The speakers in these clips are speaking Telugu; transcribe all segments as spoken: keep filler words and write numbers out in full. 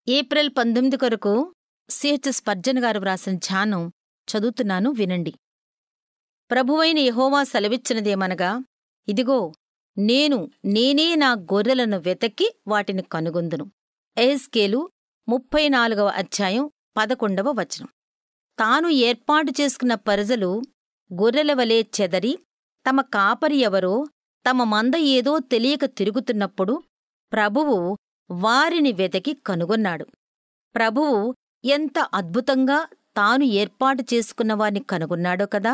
ఏప్రిల్ పంతొమ్మిది కొరకు సిహెచ్ స్పర్జన్ గారు వ్రాసిన ధ్యానం చదువుతున్నాను, వినండి. ప్రభువైన యెహోవా సెలవిచ్చినదేమనగా, ఇదిగో నేను నేనే నా గొర్రెలను వెతకి వాటిని కనుగొందును. ఎహెజ్కేలు ముప్పై నాలుగవ అధ్యాయం పదకొండవ వచనం. తాను ఏర్పాటు చేసుకున్న ప్రజలు గొర్రెలవలే చెదరి తమ కాపరి ఎవరో, తమ మంద ఏదో తెలియక తిరుగుతున్నప్పుడు ప్రభువు వారిని వెతకి కనుగొన్నాడు. ప్రభువు ఎంత అద్భుతంగా తాను ఏర్పాటు చేసుకున్న వారిని కనుగొన్నాడో కదా.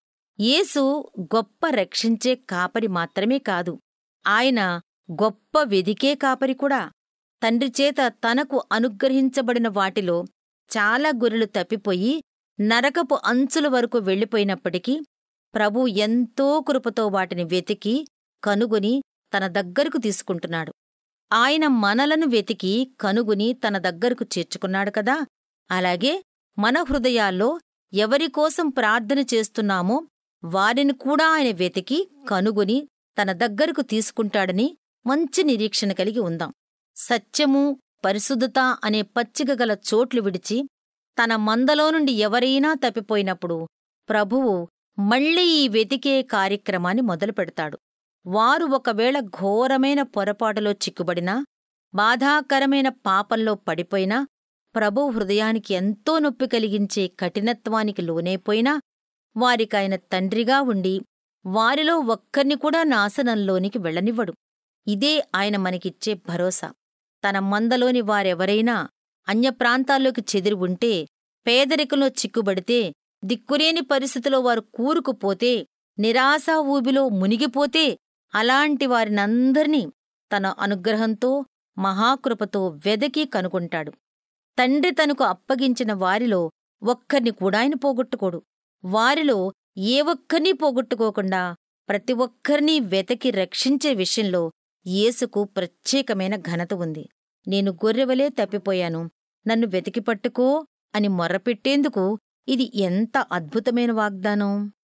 యేసు గొప్ప రక్షించే కాపరి మాత్రమే కాదు, ఆయన గొప్ప వెదికే కాపరి కూడా. తండ్రిచేత తనకు అనుగ్రహించబడిన వాటిలో చాలా గొర్రెలు తప్పిపోయి నరకపు అంచుల వరకు వెళ్ళిపోయినప్పటికీ ప్రభు ఎంతో కృపతో వాటిని వెతికి కనుగొని తన దగ్గరకు తీసుకుంటున్నాడు. ఆయన మనలను వెతికి కనుగొని తన దగ్గరకు చేర్చుకున్నాడు కదా. అలాగే మన హృదయాల్లో ఎవరికోసం ప్రార్థన చేస్తున్నామో వారిని కూడా ఆయన వెతికి కనుగొని తన దగ్గరకు తీసుకుంటాడని మంచి నిరీక్షణ కలిగి ఉందాం. సత్యము, పరిశుద్ధత అనే పచ్చిక గల చోట్లు విడిచి తన మందలో నుండి ఎవరైనా తప్పిపోయినప్పుడు ప్రభువు మళ్లీ ఈ వెతికే కార్యక్రమాన్ని మొదలుపెడతాడు. వారు ఒకవేళ ఘోరమైన పొరపాటులో చిక్కుబడినా, బాధాకరమైన పాపంలో పడిపోయినా, ప్రభువు హృదయానికి ఎంతో నొప్పి కలిగించే కఠినత్వానికి లోనైపోయినా వారికాయన తండ్రిగా ఉండి వారిలో ఒక్కర్ని కూడా నాశనంలోనికి వెళ్లనివ్వడు. ఇదే ఆయన మనకిచ్చే భరోసా. తన మందలోని వారెవరైనా అన్యప్రాంతాల్లోకి చెదిరి ఉంటే, పేదరికంలో చిక్కుబడితే, దిక్కులేని పరిస్థితిలో వారు కూరుకుపోతే, నిరాశా ఊబిలో మునిగిపోతే అలాంటి వారినందర్నీ తన అనుగ్రహంతో మహాకృపతో వెదకి కనుగొంటాడు. తండ్రి తనకు అప్పగించిన వారిలో ఒక్కర్ని కూడా ఆయన పోగొట్టుకోడు. వారిలో ఏ ఒక్కర్నీ పోగొట్టుకోకుండా ప్రతి ఒక్కరినీ వెతకి రక్షించే విషయంలో యేసుకు ప్రత్యేకమైన ఘనత ఉంది. నేను గొర్రెవలే తప్పిపోయాను, నన్ను వెతికి పట్టుకో అని మొర్రపెట్టేందుకు ఇది ఎంత అద్భుతమైన వాగ్దానం!